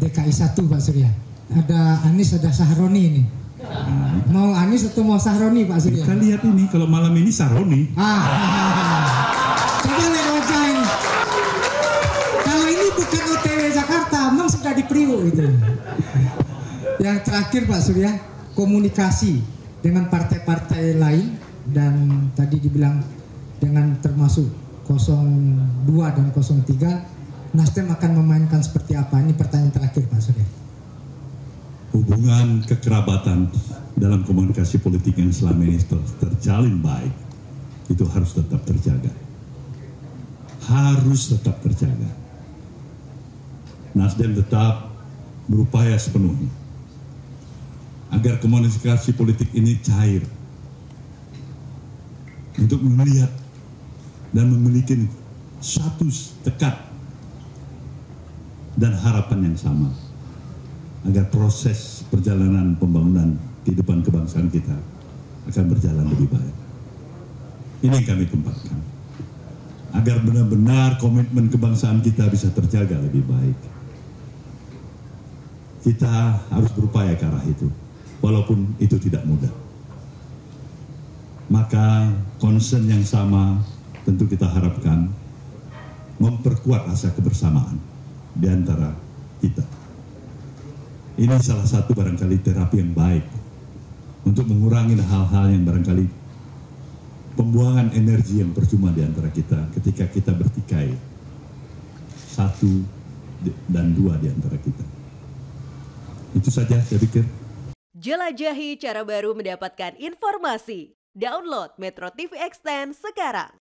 DKI 1 Pak Surya. Ada Anies, ada Sahroni ini. Mau Anies atau mau Sahroni Pak Surya? Kita lihat ini, kalau malam ini Sahroni. Coba lihat wajah ini. Kalau ini bukan OTW Jakarta, memang sudah di Priuk itu. Yang terakhir Pak Surya, komunikasi dengan partai-partai lain dan tadi dibilang dengan termasuk 02 dan 03, Nasdem akan memainkan seperti apa? Ini pertanyaan terakhir Pak Surya. Hubungan kekerabatan dalam komunikasi politik yang selama ini terjalin baik, itu harus tetap terjaga. Harus tetap terjaga. Nasdem tetap berupaya sepenuhnya agar komunikasi politik ini cair, untuk melihat dan memiliki status tekad dan harapan yang sama, agar proses perjalanan pembangunan kehidupan kebangsaan kita akan berjalan lebih baik. Ini yang kami tempatkan, agar benar-benar komitmen kebangsaan kita bisa terjaga lebih baik. Kita harus berupaya ke arah itu, walaupun itu tidak mudah. Maka concern yang sama tentu kita harapkan memperkuat rasa kebersamaan di antara kita. Ini salah satu barangkali terapi yang baik untuk mengurangi hal-hal yang barangkali pembuangan energi yang percuma di antara kita ketika kita bertikai satu dan dua di antara kita. Itu saja saya pikir. Jelajahi cara baru mendapatkan informasi. Download Metro TV Extend sekarang.